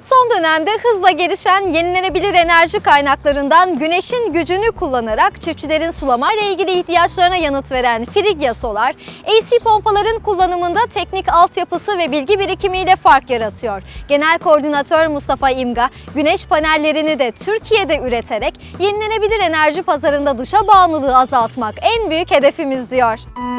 Son dönemde hızla gelişen yenilenebilir enerji kaynaklarından güneşin gücünü kullanarak çiftçilerin sulamayla ilgili ihtiyaçlarına yanıt veren Frigya Solar, AC pompaların kullanımında teknik altyapısı ve bilgi birikimiyle fark yaratıyor. Genel Koordinatör Mustafa İmga, güneş panellerini de Türkiye'de üreterek yenilenebilir enerji pazarında dışa bağımlılığı azaltmak en büyük hedefimiz diyor.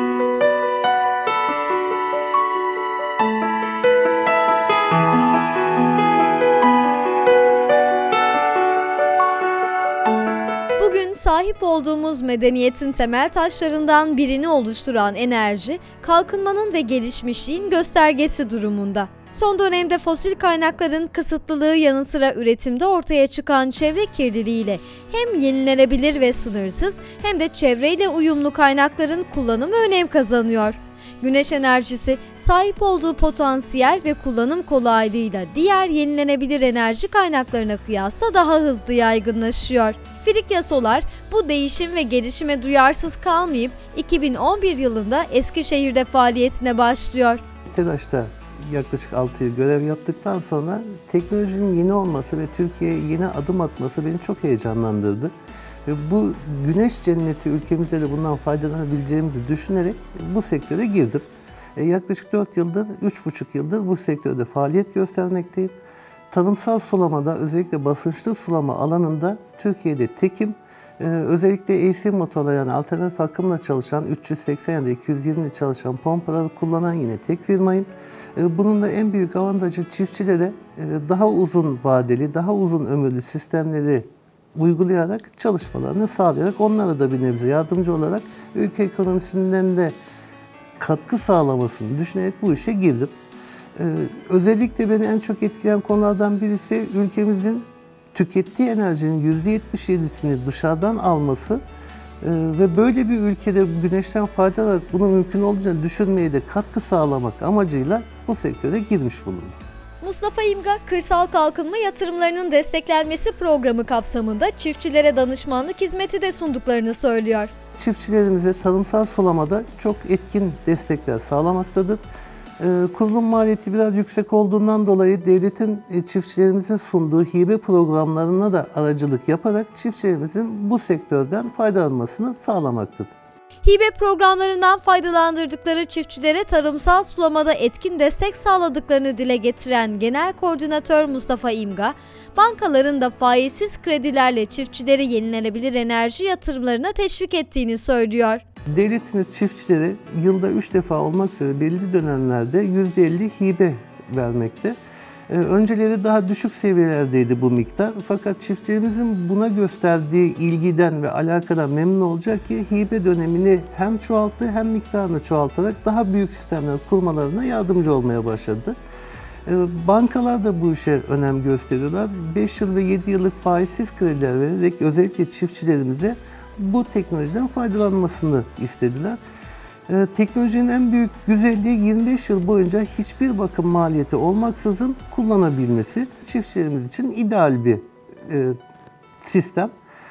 Bugün sahip olduğumuz medeniyetin temel taşlarından birini oluşturan enerji, kalkınmanın ve gelişmişliğin göstergesi durumunda. Son dönemde fosil kaynakların kısıtlılığı yanı sıra üretimde ortaya çıkan çevre kirliliğiyle hem yenilenebilir ve sınırsız hem de çevreyle uyumlu kaynakların kullanımı önem kazanıyor. Güneş enerjisi sahip olduğu potansiyel ve kullanım kolaylığıyla diğer yenilenebilir enerji kaynaklarına kıyasla daha hızlı yaygınlaşıyor. Frigya Solar bu değişim ve gelişime duyarsız kalmayıp 2011 yılında Eskişehir'de faaliyetine başlıyor. TEDAŞ'ta yaklaşık 6 yıl görev yaptıktan sonra teknolojinin yeni olması ve Türkiye'ye yeni adım atması beni çok heyecanlandırdı. Ve bu güneş cenneti ülkemizde de bundan faydalanabileceğimizi düşünerek bu sektöre girdim. Yaklaşık 4 yıldır, 3,5 yıldır bu sektörde faaliyet göstermekteyim. Tarımsal sulamada, özellikle basınçlı sulama alanında Türkiye'de tekim. Özellikle AC motorla, yani alternatif akımla çalışan 380 ya da 220 ile çalışan pompaları kullanan yine tek firmayım. Bunun da en büyük avantajı çiftçilere daha uzun vadeli, daha uzun ömürlü sistemleri uygulayarak çalışmalarını sağlayarak onlara da bir nebze yardımcı olarak ülke ekonomisinden de katkı sağlamasını düşünerek bu işe girdim. Özellikle beni en çok etkileyen konulardan birisi ülkemizin tükettiği enerjinin %77'sini dışarıdan alması ve böyle bir ülkede güneşten faydalanarak bunu mümkün olduğunca düşürmeye de katkı sağlamak amacıyla bu sektöre girmiş bulundum. Mustafa İmga, Kırsal Kalkınma Yatırımlarının Desteklenmesi Programı kapsamında çiftçilere danışmanlık hizmeti de sunduklarını söylüyor. Çiftçilerimize tarımsal sulamada çok etkin destekler sağlamaktadır. Kurulum maliyeti biraz yüksek olduğundan dolayı devletin çiftçilerimize sunduğu hibe programlarına da aracılık yaparak çiftçilerimizin bu sektörden faydalanmasını sağlamaktadır. Hibe programlarından faydalandırdıkları çiftçilere tarımsal sulamada etkin destek sağladıklarını dile getiren Genel Koordinatör Mustafa İmga, bankaların da faizsiz kredilerle çiftçileri yenilenebilir enerji yatırımlarına teşvik ettiğini söylüyor. Devletimiz çiftçilere yılda 3 defa olmak üzere belli dönemlerde %50 hibe vermekte. Önceleri daha düşük seviyelerdeydi bu miktar. Fakat çiftçilerimizin buna gösterdiği ilgiden ve alakadan memnun olacak ki hibe dönemini hem çoğalttı hem miktarını çoğaltarak daha büyük sistemler kurmalarına yardımcı olmaya başladı. Bankalar da bu işe önem gösteriyorlar. 5 yıl ve 7 yıllık faizsiz krediler vererek özellikle çiftçilerimize bu teknolojiden faydalanmasını istediler. Teknolojinin en büyük güzelliği 25 yıl boyunca hiçbir bakım maliyeti olmaksızın kullanabilmesi. Çiftçilerimiz için ideal bir sistem.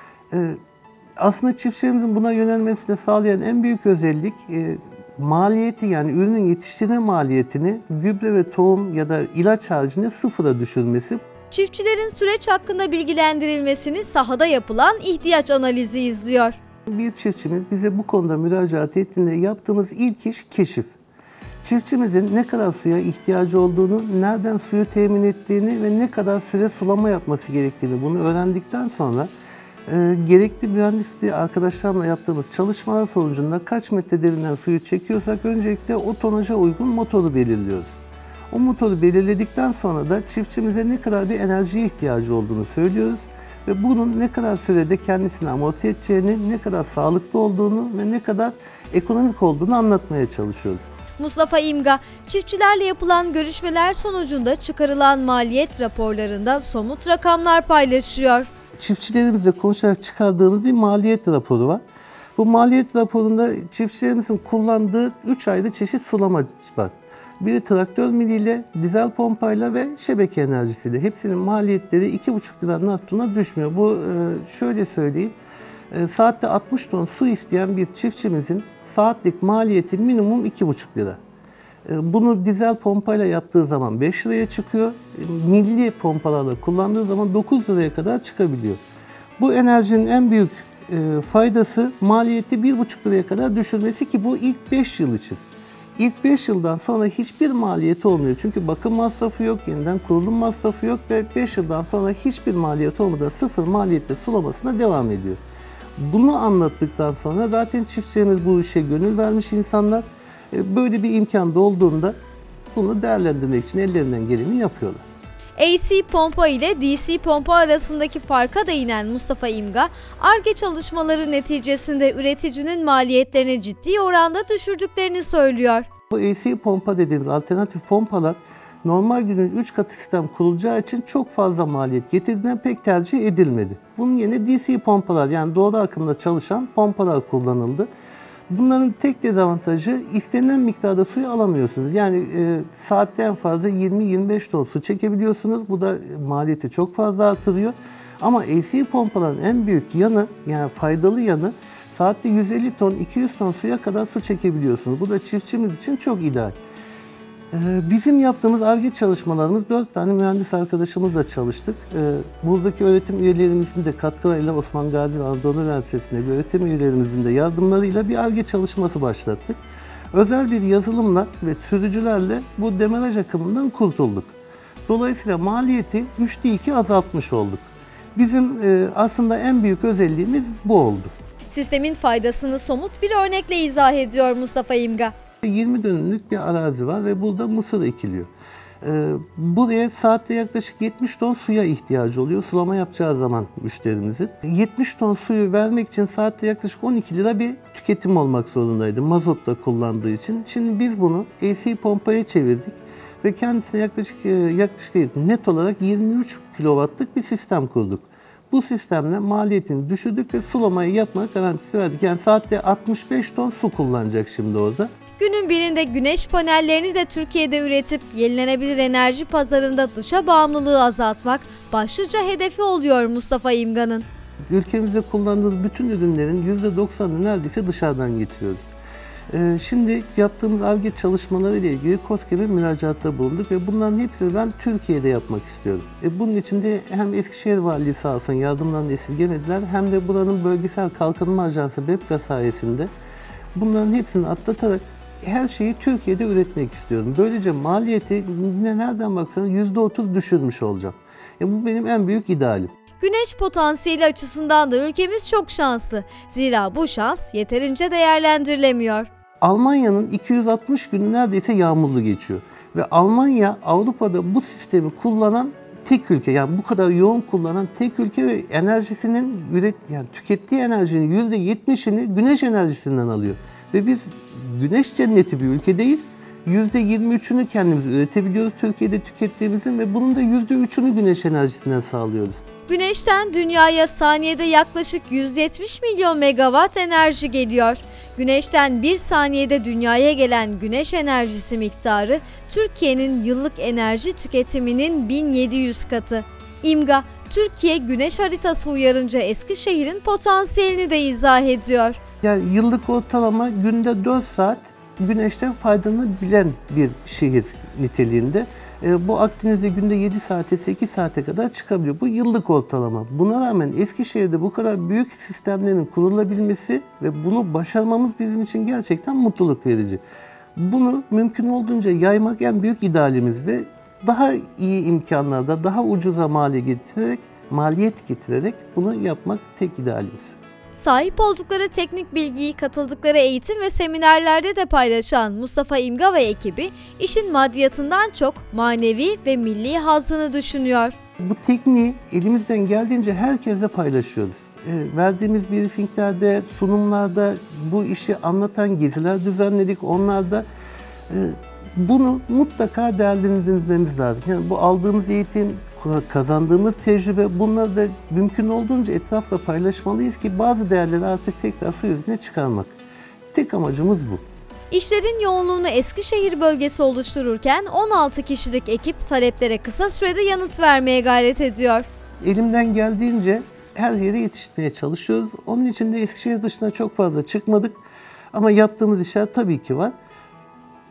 Aslında çiftçilerimizin buna yönelmesini sağlayan en büyük özellik maliyeti, yani ürünün yetiştirme maliyetini gübre ve tohum ya da ilaç haricinde sıfıra düşürmesi. Çiftçilerin süreç hakkında bilgilendirilmesini sahada yapılan ihtiyaç analizi izliyor. Bir çiftçimiz bize bu konuda müracaat ettiğinde yaptığımız ilk iş keşif. Çiftçimizin ne kadar suya ihtiyacı olduğunu, nereden suyu temin ettiğini ve ne kadar süre sulama yapması gerektiğini bunu öğrendikten sonra gerekli mühendisliği arkadaşlarımla yaptığımız çalışmalar sonucunda kaç metre derinden suyu çekiyorsak öncelikle o tonaja uygun motoru belirliyoruz. O motoru belirledikten sonra da çiftçimize ne kadar bir enerjiye ihtiyacı olduğunu söylüyoruz ve bunun ne kadar sürede kendisini amorti edeceğini, ne kadar sağlıklı olduğunu ve ne kadar ekonomik olduğunu anlatmaya çalışıyoruz. Mustafa İmga, çiftçilerle yapılan görüşmeler sonucunda çıkarılan maliyet raporlarında somut rakamlar paylaşıyor. Çiftçilerimizle konuşarak çıkardığımız bir maliyet raporu var. Bu maliyet raporunda çiftçilerimizin kullandığı 3 ayrı çeşit sulama var. Biri traktör miliyle, dizel pompayla ve şebeke enerjisiyle. Hepsinin maliyetleri 2,5 liranın altına düşmüyor. Bu şöyle söyleyeyim, saatte 60 ton su isteyen bir çiftçimizin saatlik maliyeti minimum 2,5 lira. Bunu dizel pompayla yaptığı zaman 5 liraya çıkıyor. Milli pompalarla kullandığı zaman 9 liraya kadar çıkabiliyor. Bu enerjinin en büyük faydası maliyeti 1,5 liraya kadar düşürmesi ki bu ilk 5 yıl için. İlk 5 yıldan sonra hiçbir maliyeti olmuyor. Çünkü bakım masrafı yok, yeniden kurulum masrafı yok ve 5 yıldan sonra hiçbir maliyeti olmadan sıfır maliyetle sulamasına devam ediyor. Bunu anlattıktan sonra zaten çiftçilerimiz bu işe gönül vermiş insanlar. Böyle bir imkan olduğunda bunu değerlendirmek için ellerinden geleni yapıyorlar. AC pompa ile DC pompa arasındaki farka değinen Mustafa İmga, Ar-Ge çalışmaları neticesinde üreticinin maliyetlerini ciddi oranda düşürdüklerini söylüyor. Bu AC pompa dediğimiz alternatif pompalar normal günün 3 katı sistem kurulacağı için çok fazla maliyet getirdiğinden pek tercih edilmedi. Bunun yerine DC pompalar yani doğru akımda çalışan pompalar kullanıldı. Bunların tek dezavantajı istenilen miktarda suyu alamıyorsunuz. Yani saatte en fazla 20-25 ton su çekebiliyorsunuz. Bu da maliyeti çok fazla artırıyor. Ama AC pompaların en büyük yanı yani faydalı yanı saatte 150 ton 200 ton suya kadar su çekebiliyorsunuz. Bu da çiftçimiz için çok ideal. Bizim yaptığımız Ar-Ge çalışmalarımız 4 tane mühendis arkadaşımızla çalıştık. Buradaki öğretim üyelerimizin de katkılarıyla Osman Gazi Anadolu Üniversitesi'nde öğretim üyelerimizin de yardımlarıyla bir Ar-Ge çalışması başlattık. Özel bir yazılımla ve sürücülerle bu demaraj akımından kurtulduk. Dolayısıyla maliyeti 3'te 2 azaltmış olduk. Bizim aslında en büyük özelliğimiz bu oldu. Sistemin faydasını somut bir örnekle izah ediyor Mustafa İmga. 20 dönümlük bir arazi var ve burada mısır ekiliyor. Buraya saatte yaklaşık 70 ton suya ihtiyacı oluyor sulama yapacağı zaman müşterimizin. 70 ton suyu vermek için saatte yaklaşık 12 lira bir tüketim olmak zorundaydı mazotla kullandığı için. Şimdi biz bunu AC pompaya çevirdik ve kendisine yaklaşık değil, net olarak 23 kW'lık bir sistem kurduk. Bu sistemle maliyetini düşürdük ve sulamayı yapma garantisi verdik. Yani saatte 65 ton su kullanacak şimdi orada. Günün birinde güneş panellerini de Türkiye'de üretip yenilenebilir enerji pazarında dışa bağımlılığı azaltmak başlıca hedefi oluyor Mustafa İmga'nın. Ülkemizde kullandığımız bütün ürünlerin %90'ını neredeyse dışarıdan getiriyoruz. Şimdi yaptığımız Ar-Ge çalışmaları ile ilgili KOSGEB'e müracaatta bulunduk ve bunların hepsini ben Türkiye'de yapmak istiyorum. Bunun için de hem Eskişehir Valiliği sağ olsun yardımlarını esirgemediler hem de buranın Bölgesel Kalkınma Ajansı BEPKA sayesinde bunların hepsini atlatarak her şeyi Türkiye'de üretmek istiyorum. Böylece maliyeti yine nereden baksanız %30 düşürmüş olacağım. Bu benim en büyük idealim. Güneş potansiyeli açısından da ülkemiz çok şanslı. Zira bu şans yeterince değerlendirilemiyor. Almanya'nın 260 günü neredeyse yağmurlu geçiyor. Ve Almanya Avrupa'da bu sistemi kullanan tek ülke. Yani bu kadar yoğun kullanan tek ülke ve enerjisinin tükettiği enerjinin %70'ini güneş enerjisinden alıyor. Ve biz güneş cenneti bir ülkedeyiz. %23'ünü kendimiz üretebiliyoruz Türkiye'de tükettiğimizin ve bunun da %3'ünü güneş enerjisinden sağlıyoruz. Güneşten dünyaya saniyede yaklaşık 170 milyon megawatt enerji geliyor. Güneşten bir saniyede dünyaya gelen güneş enerjisi miktarı Türkiye'nin yıllık enerji tüketiminin 1700 katı. İMGA, Türkiye güneş haritası uyarınca Eskişehir'in potansiyelini de izah ediyor. Yani yıllık ortalama günde 4 saat güneşten faydalanabilen bir şehir niteliğinde. Bu Akdeniz'de günde 7 saate 8 saate kadar çıkabiliyor. Bu yıllık ortalama. Buna rağmen Eskişehir'de bu kadar büyük sistemlerin kurulabilmesi ve bunu başarmamız bizim için gerçekten mutluluk verici. Bunu mümkün olduğunca yaymak en büyük idealimiz ve daha iyi imkanlarda, daha ucuza maliyet getirerek bunu yapmak tek idealimiz. Sahip oldukları teknik bilgiyi katıldıkları eğitim ve seminerlerde de paylaşan Mustafa İmga ve ekibi işin maddiyatından çok manevi ve milli hazzını düşünüyor. Bu tekniği elimizden geldiğince herkesle paylaşıyoruz. Verdiğimiz briefinglerde, sunumlarda bu işi anlatan geziler düzenledik. Onlarda bunu mutlaka değerlendirmemiz lazım. Yani bu aldığımız eğitim, kazandığımız tecrübe bunları da mümkün olduğunca etrafla paylaşmalıyız ki bazı değerleri artık tekrar su yüzüne çıkarmak. Tek amacımız bu. İşlerin yoğunluğunu Eskişehir bölgesi oluştururken 16 kişilik ekip taleplere kısa sürede yanıt vermeye gayret ediyor. Elimden geldiğince her yere yetişmeye çalışıyoruz. Onun için de Eskişehir dışına çok fazla çıkmadık. Ama yaptığımız işler tabii ki var.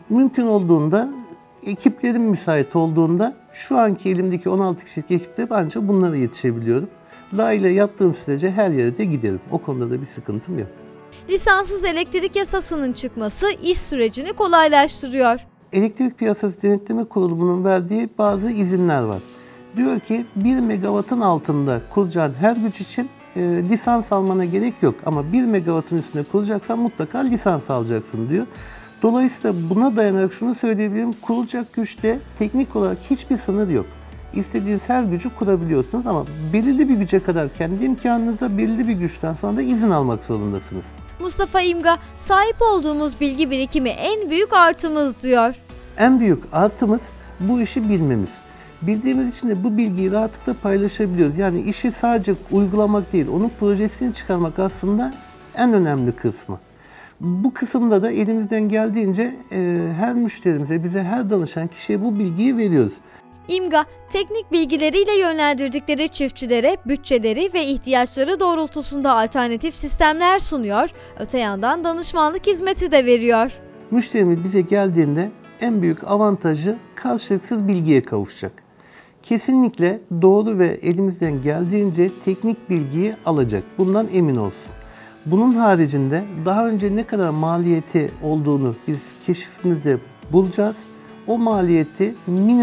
Mümkün olduğunda, ekiplerim müsait olduğunda şu anki elimdeki 16 kişilik ekiple ancak bunlara yetişebiliyorum. Layığıyla yaptığım sürece her yere de giderim. O konuda da bir sıkıntım yok. Lisanssız elektrik yasasının çıkması iş sürecini kolaylaştırıyor. Elektrik Piyasası Denetleme Kurulu'nun verdiği bazı izinler var. Diyor ki 1 megawattın altında kuracağın her güç için lisans almana gerek yok. Ama 1 megawattın üstünde kuracaksan mutlaka lisans alacaksın diyor. Dolayısıyla buna dayanarak şunu söyleyebilirim. Kurulacak güçte teknik olarak hiçbir sınır yok. İstediğiniz her gücü kurabiliyorsunuz ama belirli bir güce kadar kendi imkanınıza, belirli bir güçten sonra da izin almak zorundasınız. Mustafa İmga, sahip olduğumuz bilgi birikimi en büyük artımız diyor. En büyük artımız bu işi bilmemiz. Bildiğimiz için de bu bilgiyi rahatlıkla paylaşabiliyoruz. Yani işi sadece uygulamak değil, onun projesini çıkarmak aslında en önemli kısmı. Bu kısımda da elimizden geldiğince her müşterimize, bize her danışan kişiye bu bilgiyi veriyoruz. İMGA, teknik bilgileriyle yönlendirdikleri çiftçilere bütçeleri ve ihtiyaçları doğrultusunda alternatif sistemler sunuyor, öte yandan danışmanlık hizmeti de veriyor. Müşterimiz bize geldiğinde en büyük avantajı karşılıksız bilgiye kavuşacak. Kesinlikle doğru ve elimizden geldiğince teknik bilgiyi alacak. Bundan emin olsun. Bunun haricinde daha önce ne kadar maliyeti olduğunu biz keşifimizde bulacağız. O maliyeti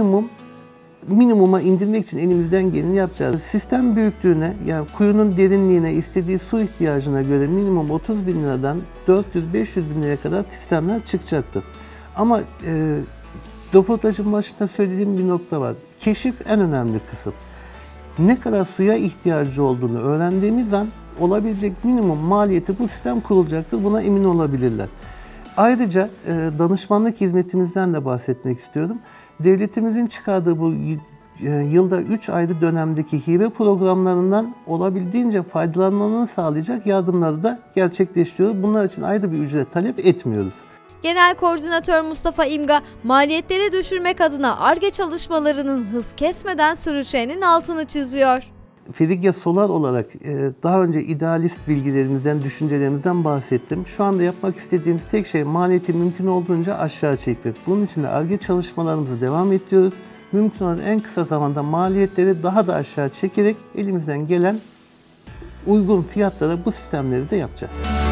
minimuma indirmek için elimizden geleni yapacağız. Sistem büyüklüğüne, yani kuyunun derinliğine, istediği su ihtiyacına göre minimum 30 bin liradan 400-500 bin liraya kadar sistemler çıkacaktır. Ama röportajın başında söylediğim bir nokta var. Keşif en önemli kısım. Ne kadar suya ihtiyacı olduğunu öğrendiğimiz an olabilecek minimum maliyeti bu sistem kurulacaktır. Buna emin olabilirler. Ayrıca danışmanlık hizmetimizden de bahsetmek istiyorum. Devletimizin çıkardığı bu yılda 3 ayrı dönemdeki hibe programlarından olabildiğince faydalanmalarını sağlayacak yardımları da gerçekleştiriyoruz. Bunlar için ayrı bir ücret talep etmiyoruz. Genel Koordinatör Mustafa İmga, maliyetleri düşürmek adına Ar-Ge çalışmalarının hız kesmeden süreceğinin altını çiziyor. Frigya Solar olarak daha önce idealist bilgilerimizden, düşüncelerimizden bahsettim. Şu anda yapmak istediğimiz tek şey maliyeti mümkün olduğunca aşağı çekmek. Bunun için de Ar-Ge çalışmalarımızı devam ediyoruz. Mümkün olan en kısa zamanda maliyetleri daha da aşağı çekerek elimizden gelen uygun fiyatlara bu sistemleri de yapacağız.